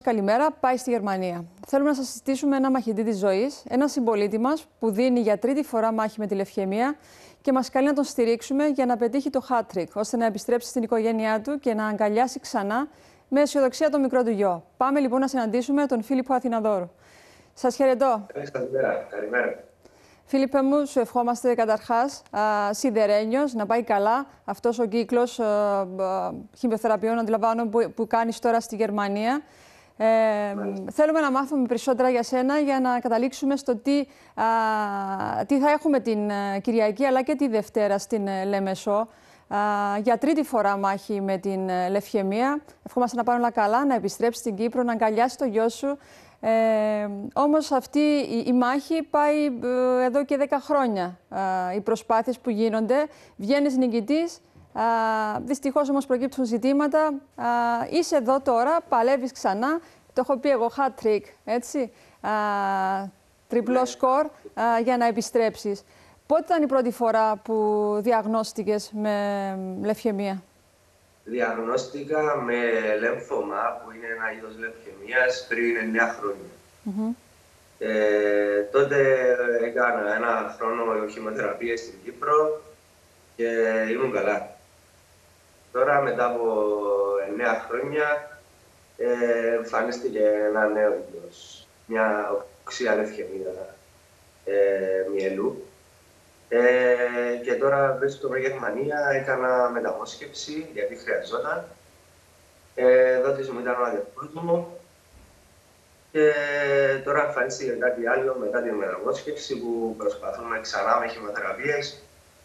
καλημέρα, πάει στη Γερμανία. Θέλουμε να σας συζητήσουμε ένα μαχητή της ζωής, ένα συμπολίτη μας που δίνει για τρίτη φορά μάχη με τη λευκαιμία και μας καλεί να τον στηρίξουμε για να πετύχει το hat-trick, ώστε να επιστρέψει στην οικογένειά του και να αγκαλιάσει ξανά με αισιοδοξία τον μικρό του γιο. Πάμε λοιπόν να συναντήσουμε τον Φίλιππο Αθηναδόρου. Σας χαιρετώ. Καλημέρα. Φίλιππε μου, σου ευχόμαστε καταρχάς σιδερένιος, να πάει καλά αυτός ο κύκλος χημειοθεραπείων, αντιλαμβάνω, που κάνεις τώρα στη Γερμανία. Θέλουμε να μάθουμε περισσότερα για σένα για να καταλήξουμε στο τι θα έχουμε την Κυριακή αλλά και τη Δευτέρα στην Λεμεσό. Για τρίτη φορά μάχη με την λευκαιμία. Ευχόμαστε να πάνε όλα καλά, να επιστρέψει στην Κύπρο, να αγκαλιάσει το γιο σου. Όμως αυτή η μάχη πάει εδώ και 10 χρόνια. Οι προσπάθειες που γίνονται, βγαίνεις νικητής, δυστυχώς όμως προκύπτουν ζητήματα. Είσαι εδώ τώρα, παλεύεις ξανά, το έχω πει εγώ, hat-trick, έτσι, τριπλό σκορ για να επιστρέψεις. Πότε ήταν η πρώτη φορά που διαγνώστηκες με λευκαιμία? Διαγνώστηκα με λέμφωμα, που είναι ένα είδος λευκαιμίας, πριν 9 χρόνια. Τότε έκανα ένα χρόνο χημειοθεραπεία στην Κύπρο και ήμουν καλά. Τώρα, μετά από 9 χρόνια, εμφανίστηκε ένα νέο είδος, μια οξία λευκαιμία μυελού. Και τώρα βρίσκομαι στη Γερμανία, έκανα μεταμόσχευση γιατί χρειαζόταν. Δότης μου ήταν ο αδερφός μου και τώρα εμφανίστηκε κάτι άλλο μετά την μεταμόσχευση που προσπαθούμε ξανά με χημειοθεραπείες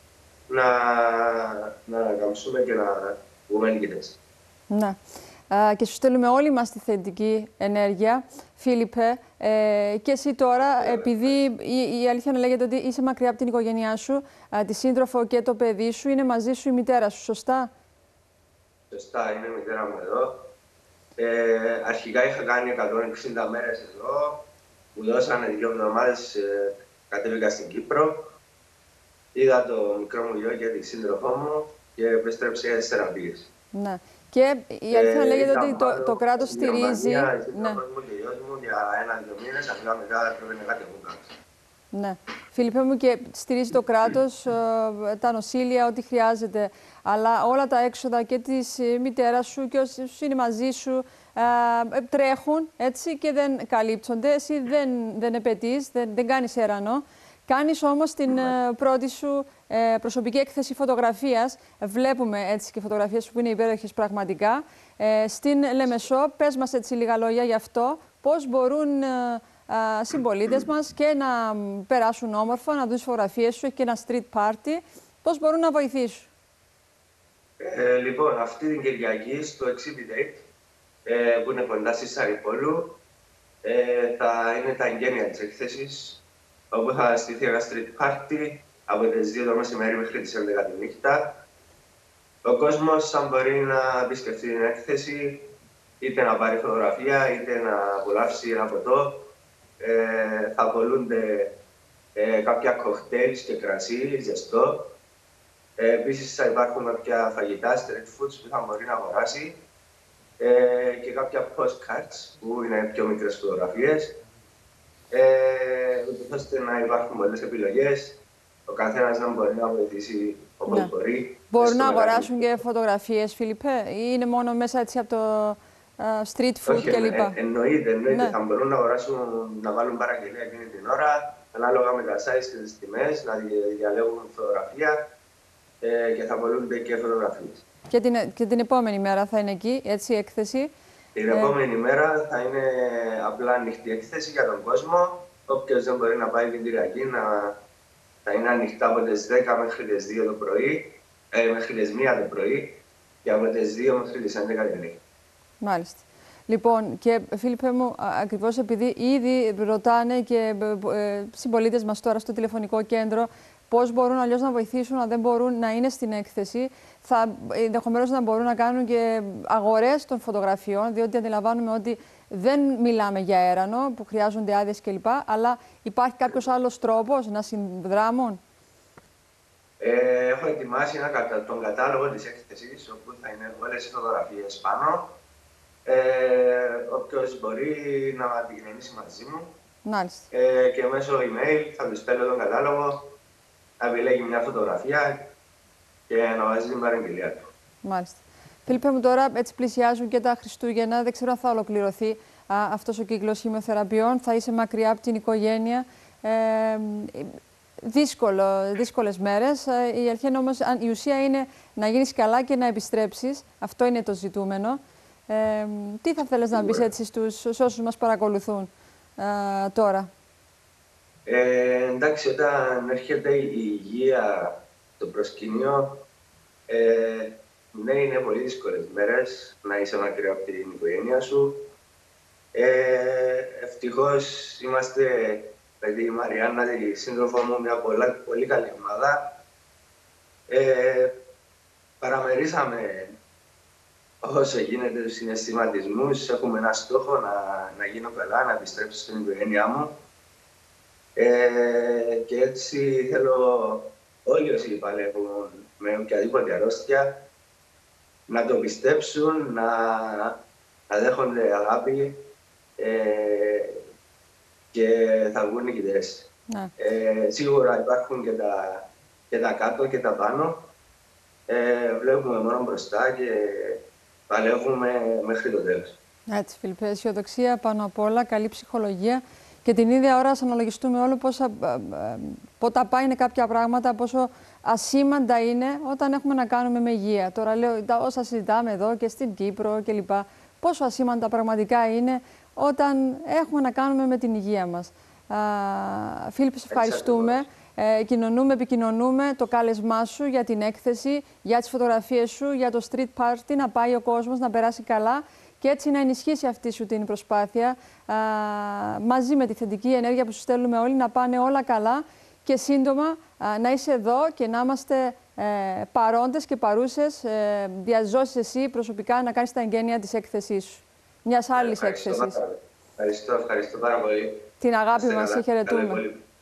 να ανακαμψούμε και να βγούμε νικητές. Ναι. Και σου στέλνουμε όλοι μας τη θετική ενέργεια, Φίλιππε. Και εσύ τώρα, επειδή η αλήθεια να λέγεται ότι είσαι μακριά από την οικογένειά σου, τη σύντροφο και το παιδί σου, είναι μαζί σου η μητέρα σου, σωστά? Σωστά, είναι η μητέρα μου εδώ. Αρχικά είχα κάνει 160 μέρες εδώ, μου δώσανε 2 εβδομάδες, κατέβηκα στην Κύπρο. Είδα το μικρό μου γιο και τη σύντροφό μου και επέστρεψα για τις θεραπείες. Ναι. Και η αλήθεια λέγεται ότι το κράτος στηρίζει. Ναι. Μου και γιος μου για 1-2 μήνες, αλλά μετά πρέπει να κάτι μου. Ναι. Φίλιππε μου, και στηρίζει το κράτος, τα νοσήλια, ό,τι χρειάζεται. Αλλά όλα τα έξοδα και της μητέρας σου και όσοι είναι μαζί σου τρέχουν, έτσι, και δεν καλύπτονται. Εσύ δεν επαιτείς, δεν κάνεις έρανο. Κάνεις όμως την πρώτη σου προσωπική έκθεση φωτογραφίας. Βλέπουμε έτσι και φωτογραφίες που είναι υπέροχες πραγματικά. Στην Λεμεσό, πες μας έτσι λίγα λόγια γι' αυτό. Πώς μπορούν συμπολίτες μας και να περάσουν όμορφα, να δουν τις φωτογραφίες σου και ένα street party. Πώς μπορούν να βοηθήσουν? Λοιπόν, αυτή την Κυριακή στο Exhibit 8, που είναι κοντά στη Σαρυπόλου, θα είναι τα εγγένεια της έκθεσης, όπου θα στηθεί ένα street party από τις 2 το μεσημέρι μέχρι τις 11 τη νύχτα. Ο κόσμος θα μπορεί να επισκεφτεί την έκθεση, είτε να πάρει φωτογραφία, είτε να απολαύσει ένα ποτό. Θα πολλούνται κάποια κοκτέιλ και κρασί, ζεστό. Επίσης θα υπάρχουν κάποια φαγητά, street foods, που θα μπορεί να αγοράσει. Και κάποια postcards, που είναι πιο μικρές φωτογραφίες. Ώστε να υπάρχουν πολλές επιλογές, ο καθένας να μπορεί να βοηθήσει όπως μπορεί. Μπορούν να αγοράσουν και φωτογραφίες, Φίλιππε, ή είναι μόνο μέσα έτσι από το street food κλπ? Εννοείται. Θα μπορούν να αγοράσουν, να βάλουν παραγγελία εκείνη την ώρα, ανάλογα με τα size και τις τιμές, να διαλέγουν φωτογραφία και θα πολλούνται και φωτογραφίες. Και την επόμενη μέρα θα είναι εκεί, έτσι, η έκθεση. Την επόμενη μέρα θα είναι απλά ανοιχτή έκθεση για τον κόσμο. Όποιος δεν μπορεί να πάει την Κυριακή θα είναι ανοιχτά από τις 10 μέχρι τις 2 το πρωί, μέχρι τις 1 το πρωί και από τις 2 μέχρι τις 11 τη νύχτα. Μάλιστα. Λοιπόν, και Φίλιππε μου, ακριβώς επειδή ήδη ρωτάνε και συμπολίτες μας τώρα στο τηλεφωνικό κέντρο πώς μπορούν αλλιώς να βοηθήσουν αν δεν μπορούν να είναι στην έκθεση, ενδεχομένως να μπορούν να κάνουν και αγορές των φωτογραφιών, διότι αντιλαμβάνουμε ότι δεν μιλάμε για έρανο που χρειάζονται άδειες κλπ. Αλλά υπάρχει κάποιος άλλος τρόπος να συνδράμουν? Έχω ετοιμάσει τον κατάλογο της έκθεσης, όπου θα είναι όλες οι φωτογραφίες πάνω. Όποιος μπορεί να επικοινωνήσει μαζί μου. Μάλιστα. Και μέσω email θα του στέλνω τον κατάλογο, να επιλέγει μια φωτογραφία και να βάζει την παραγγελία του. Μάλιστα. Φίλιππε μου, τώρα έτσι πλησιάζουν και τα Χριστούγεννα. Δεν ξέρω αν θα ολοκληρωθεί αυτός ο κύκλος χημειοθεραπείων. Θα είσαι μακριά από την οικογένεια. Δύσκολες μέρες. Η αρχή όμως, η ουσία είναι να γίνεις καλά και να επιστρέψεις. Αυτό είναι το ζητούμενο. Τι θα θέλεις να πεις έτσι στους όσους μας παρακολουθούν τώρα? Εντάξει, όταν έρχεται η υγεία στο προσκήνιο, ναι, είναι πολύ δύσκολες μέρες να είσαι μακριά από την οικογένεια σου. Ευτυχώς είμαστε με τη Μαριάννα, τη σύντροφό μου, μια πολύ καλή ομάδα. Παραμερίσαμε όσο γίνεται τους συναισθηματισμούς. Έχουμε ένα στόχο να γίνω καλά, να επιστρέψω στην οικογένειά μου. Και έτσι θέλω όλοι όσοι παλεύουν με οποιαδήποτε αρρώστια να το πιστέψουν, να δέχονται αγάπη και θα βγουν νικητές. Ναι. Σίγουρα υπάρχουν και τα κάτω και τα πάνω. Βλέπουμε μόνο μπροστά και παλεύουμε μέχρι το τέλος. Έτσι, Φίλιππε, αισιοδοξία πάνω απ' όλα, καλή ψυχολογία και την ίδια ώρα ας αναλογιστούμε όλο πότα πάει είναι κάποια πράγματα, πόσο ασήμαντα είναι όταν έχουμε να κάνουμε με υγεία. Τώρα λέω όσα συζητάμε εδώ και στην Κύπρο κλπ. Πόσο ασήμαντα πραγματικά είναι όταν έχουμε να κάνουμε με την υγεία μας. Φίλιππε, σε ευχαριστούμε. Επικοινωνούμε το κάλεσμά σου για την έκθεση, για τις φωτογραφίες σου, για το street party, να πάει ο κόσμος να περάσει καλά και έτσι να ενισχύσει αυτή σου την προσπάθεια μαζί με τη θετική ενέργεια που σου στέλνουμε όλοι, να πάνε όλα καλά και σύντομα να είσαι εδώ και να είμαστε παρόντες και παρούσες, διαζώσεις εσύ προσωπικά να κάνεις τα εγγένεια της έκθεσής σου, μιας άλλης έκθεσης. Ευχαριστώ πάρα πολύ. Την αγάπη μας, σε χαιρετούμε.